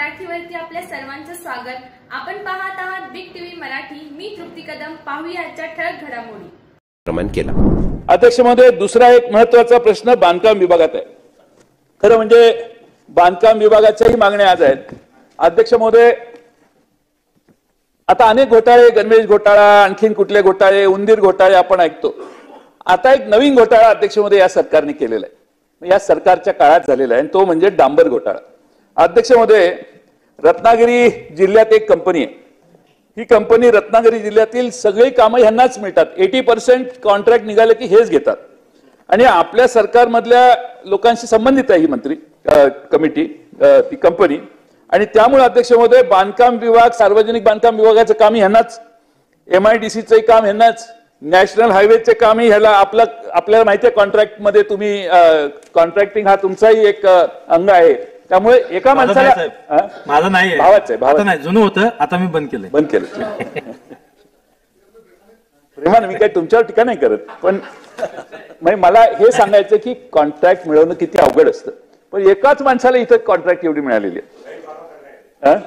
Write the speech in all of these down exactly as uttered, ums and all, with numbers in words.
मराठीवरती आपल्या सर्वांचं स्वागत। आपण पाहत आहात बिग टीव्ही मराठी। मी तृप्ती कदम। पाहूया आजच्या ठळक घडामोडी। प्रमाण केला। अध्यक्ष महोदय, दुसरा एक महत्त्वाचा प्रश्न बांधकाम विभागात आहे। खरं म्हणजे बांधकाम विभागाच्याही मागण्या आज आहेत। अध्यक्ष महोदय, आता अनेक घोटाळे, गणवेश घोटाळा, आणखीन कुठले घोटाळे, उंदीर घोटाळे आपण ऐकतो। आता एक नवीन घोटाळा अध्यक्ष महोदय या सरकारने केलेला आहे, या सरकारच्या काळात झालेला आहे, तो म्हणजे डांबर घोटाळा। अध्यक्ष महोदय, रत्नागिरी जिल्ह्यात एक कंपनी आहे। ही कंपनी रत्नागिरी जिल्ह्यातील सगळी कामं ह्यांनाच मिळतात। ऐंशी टक्के कॉन्ट्रॅक्ट निघाले की हेच घेतात आणि आपल्या सरकारमधल्या लोकांशी संबंधित आहे ही मंत्री कमिटी, ती कंपनी। आणि त्यामुळे अध्यक्ष महोदय, बांधकाम विभाग, सार्वजनिक बांधकाम विभागाचं काम ह्यांनाच, एमआयडीसीचं काम ह्यांनाच, नॅशनल हायवेचे कामही ह्याला। आपला आपल्याला माहिती आहे कॉन्ट्रॅक्ट मध्ये तुम्ही कॉन्ट्रॅक्टिंग हा तुमचाही एक अंग आहे। त्यामुळे एका माणसाला, माझं नाही, भावाच आहे, भावाचं नाही, जुनं होतं, आता मी बंद केलं बंद केलं प्रेमाने, मी काही तुमच्यावर टीका नाही करत, पण मला हे सांगायचं की कॉन्ट्रॅक्ट मिळवणं किती अवघड असतं। पण एकाच माणसाला इथं कॉन्ट्रॅक्ट एवढी मिळालेली आहे।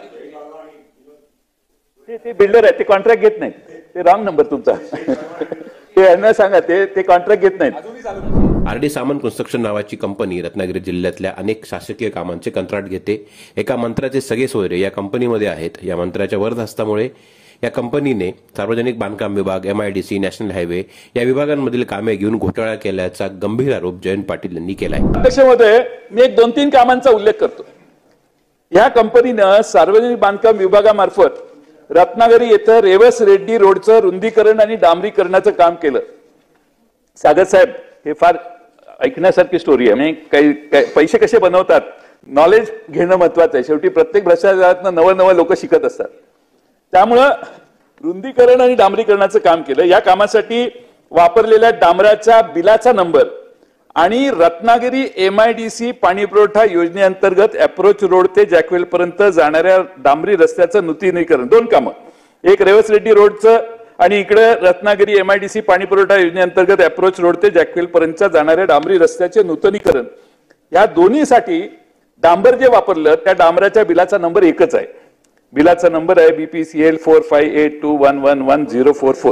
ते बिल्डर आहे, ते कॉन्ट्रॅक्ट घेत नाहीत, ते रॉंग नंबर तुमचा ते यांना सांगा, ते ते कॉन्ट्रॅक्ट घेत नाहीत। आर डी सामंत कन्स्ट्रक्शन नावाची कंपनी रत्नागिरी जिल्ह्यातल्या अनेक शासकीय कामांचे कंत्राट घेते। एका मंत्र्याचे सगळे सोयरे या कंपनीमध्ये आहेत। या मंत्र्याच्या वरदहस्तामुळे या कंपनीने सार्वजनिक बांधकाम विभाग, एमआयडीसी, नॅशनल हायवे या विभागांमधील कामे घेऊन घोटाळा केल्याचा गंभीर आरोप जयंत पाटील यांनी केलाय। अध्यक्ष महोदय, मी एक दोन तीन कामांचा उल्लेख करतो। या कंपनीनं सार्वजनिक बांधकाम विभागामार्फत रत्नागिरी येथे रेवस रेड्डी रोडचं रुंदीकरण आणि डांबरीकरणाचं काम केलं। सागर साहेब, हे फार ऐकण्यासारखी स्टोरी आहे। म्हणजे काही पैसे कसे बनवतात, नॉलेज घेणं महत्वाचं आहे। शेवटी प्रत्येक भ्रष्टाचारातनं नवं नवं लोक शिकत असतात। त्यामुळं रुंदीकरण आणि डांबरीकरणाचं काम केलं। या कामासाठी वापरलेल्या डांबराच्या बिलाचा नंबर आणि रत्नागिरी एमआयडीसी पाणी पुरवठा योजनेअंतर्गत अप्रोच रोड ते जॅकवेल पर्यंत जाणाऱ्या डांबरी रस्त्याचं नूतनीकरण, दोन कामं, एक रेवस रेड्डी रोडचं आणि इकडे रत्नागिरी एमआयडीसी पाणी पुरवठा योजनेअंतर्गत अप्रोच रोड ते जॅकवेल पर्यंत जाणाऱ्या डांबरी रस्त्याचे नूतनीकरण, या दोन्हीसाठी डांबर जे वापरलं त्या डांबराच्या बिलाचा नंबर एकच आहे। बिलाचा नंबर आहे BPCL four five eight two one one one zero four four.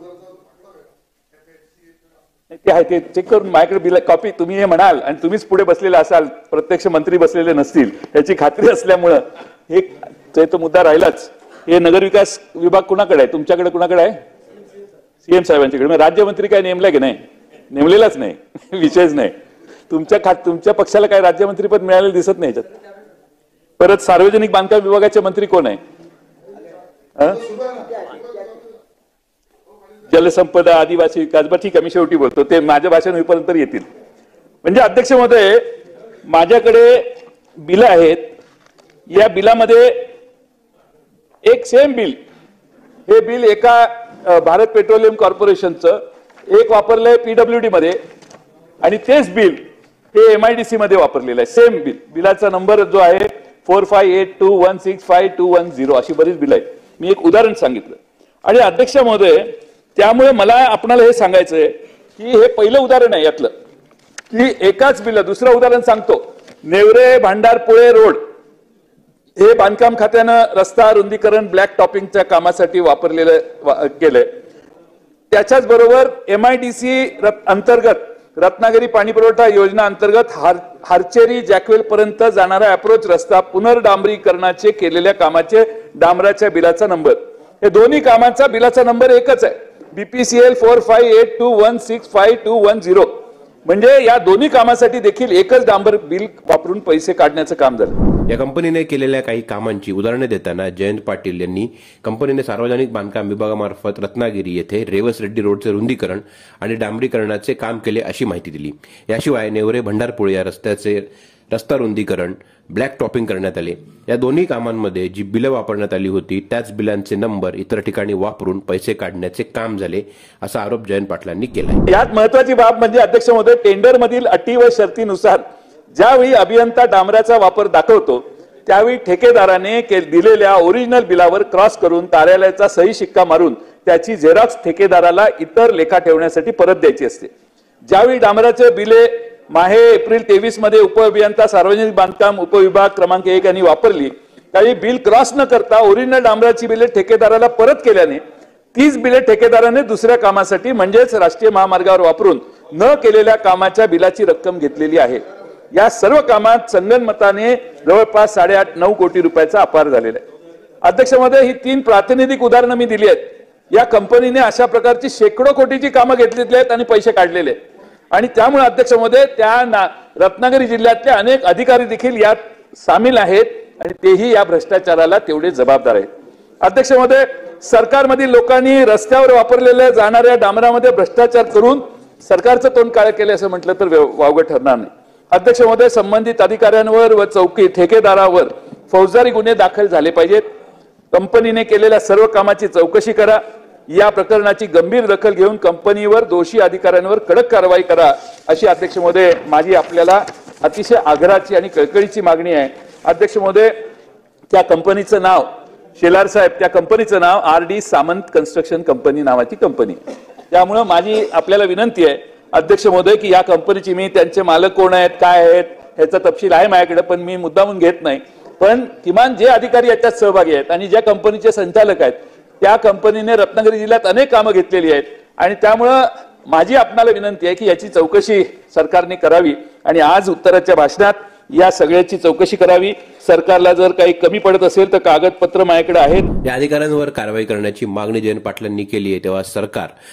ते आहे, ते चेक करून माझ्याकडे बिल कॉपी, तुम्ही हे म्हणाल आणि तुम्हीच पुढे बसलेले असाल, प्रत्यक्ष मंत्री बसलेले नसतील याची खात्री असल्यामुळं हे तो मुद्दा राहिलाच। हे नगरविकास विभाग कुणाकडे आहे, तुमच्याकडे कुणाकडे आहे? सीएम साहेबांच्याकडे। राज्यमंत्री काय नेमला की नाही? नेमलेलाच नाही, विषयच नाही। तुमच्या खात तुमच्या पक्षाला काय राज्यमंत्रीपद मिळालेलं दिसत नाही याच्यात। परत सार्वजनिक बांधकाम विभागाचे मंत्री कोण आहे? जलसंपदा, आदिवासी विकास, बरं ठीक आहे, मी शेवटी बोलतो, ते माझ्या भाषण होईपर्यंत येतील। म्हणजे अध्यक्ष महोदय, माझ्याकडे बिल आहेत। या बिलामध्ये एक सेम बिल, हे बिल एका भारत पेट्रोलियम कॉर्पोरेशनचं, एक वापरलंय पीडब्ल्यूडी मध्ये आणि तेच बिल हे एमआयडीसी मध्ये वापरलेलं आहे। सेम बिल, बिलाचा नंबर जो आहे four five eight two one six five two one zero, अशी बरीच बिल आहेत। मी एक उदाहरण सांगितलं। आणि अध्यक्ष महोदय, त्यामुळे मला आपल्याला हे सांगायचंय की हे पहिलं उदाहरण आहे यातलं, की एकाच बिल। दुसरं उदाहरण सांगतो, नेवरे भांडारपुळे रोड हे बांधकाम खात्यानं रस्ता रुंदीकरण ब्लॅक टॉपिंगच्या कामासाठी वापरलेलं केलंय। त्याच्याच बरोबर एमआयडीसी अंतर्गत रत्नागिरी पाणी पुरवठा योजना अंतर्गत हार हारचेरी जॅकवेल पर्यंत जाणारा अप्रोच रस्ता पुनर्डांबरीकरणाचे केलेल्या कामाचे डांबराच्या बिलाचा नंबर, हे दोन्ही कामाचा बिलाचा नंबर एकच आहे, BPCL four five eight two one six five two one zero. म्हणजे या दोन्ही कामासाठी देखील एकच डांबर बिल वापरून पैसे काढण्याचं काम झालं। या कंपनीने केलेल्या काही कामांची उदाहरणे देताना जयंत पाटील यांनी कंपनीने सार्वजनिक बांधकाम विभागामार्फत रत्नागिरी येथे रेवस रेड्डी रोडचे रुंदीकरण आणि डांबरीकरणाचे काम केले अशी माहिती दिली। याशिवाय नेवरे भंडारपुळे या रस्त्याचे रस्ता रुंदीकरण, ब्लॅक टॉपिंग करण्यात आले। या दोन्ही कामांमध्ये जी बिलं वापरण्यात आली होती त्याच बिलांचे नंबर इतर ठिकाणी वापरून पैसे काढण्याचे काम झाले, असा आरोप जयंत पाटलांनी केला। यात महत्वाची बाब म्हणजे अध्यक्ष महोदय, टेंडर मधील अटी व शर्तीनुसार ज्यावेळी अभियंता डांबराचा वापर दाखवतो त्यावेळी ठेकेदाराने दिलेल्या ओरिजिनल बिलावर क्रॉस करून कार्यालयाचा सही शिक्का मारून त्याची झेरॉक्स ठेकेदाराला इतर लेखा ठेवण्यासाठी परत द्यायची असते। ज्यावेळी डांबराचे बिले माहे एप्रिल तेवीस मध्ये उपअभियंता सार्वजनिक बांधकाम उपविभाग क्रमांक एक यांनी वापरली काही बिल क्रॉस न करता ओरिजिनल डांबराची बिले ठेकेदाराला परत केल्याने तीच बिले ठेकेदाराने दुसऱ्या कामासाठी म्हणजेच राष्ट्रीय महामार्गावर वापरून न केलेल्या कामाच्या बिलाची रक्कम घेतलेली आहे. या सर्व कामात संगनमताने जवळपास साडेआठ नऊ कोटी रुपयाचा अपार झालेला आहे. अध्यक्ष महोदय, ही तीन प्रातिनिधिक उदाहरणं मी दिली आहेत. या कंपनीने अशा प्रकारची शेकडो कोटीची कामं घेतलेली आहेत आणि पैसे काढलेले आहेत. आणि त्यामुळे अध्यक्ष महोदय, त्या रत्नागिरी जिल्ह्यातले अनेक अधिकारी देखील यात सामील आहेत आणि तेही या भ्रष्टाचाराला तेवढे जबाबदार आहेत. अध्यक्ष महोदय, सरकारमधील लोकांनी रस्त्यावर वापरलेल्या जाणाऱ्या डांबरामध्ये भ्रष्टाचार करून सरकारचं तोंड काळं केलं असं म्हटलं तर वावगं ठरणार नाही. अध्यक्ष महोदय, संबंधित अधिकाऱ्यांवर व चौकी ठेकेदारावर फौजदारी गुन्हे दाखल झाले पाहिजेत. कंपनीने केलेल्या सर्व कामाची चौकशी करा. या प्रकरणाची गंभीर दखल घेऊन कंपनीवर दोषी अधिकाऱ्यांवर कडक कारवाई करा, अशी अध्यक्ष महोदय माझी आपल्याला अतिशय आग्रहाची आणि कळकळीची मागणी आहे. अध्यक्ष महोदय, त्या कंपनीचं नाव शेलार साहेब, त्या कंपनीचं नाव R D Samant construction company नावाची कंपनी. त्यामुळे माझी आपल्याला विनंती आहे अध्यक्ष महोदय की या कंपनीची, मी त्यांचे मालक कोण आहेत, काय आहेत ह्याचा तपशील आहे माझ्याकडे, पण मी मुद्दामून घेत नाही. पण किमान जे अधिकारी याच्यात सहभागी आहेत आणि ज्या कंपनीचे संचालक आहेत त्या कंपनीने रत्नागिरी जिल्ह्यात अनेक कामं घेतलेली आहेत आणि त्यामुळं माझी आपणाला विनंती आहे की याची चौकशी सरकारने करावी आणि आज उत्तराच्या भाषणात या सगळ्याची चौकशी करावी. सरकारला जर काही कमी पडत असेल तर कागदपत्र माझ्याकडे आहेत. या अधिकाऱ्यांवर कारवाई करण्याची मागणी जयंत पाटलांनी केली आहे. तेव्हा सरकार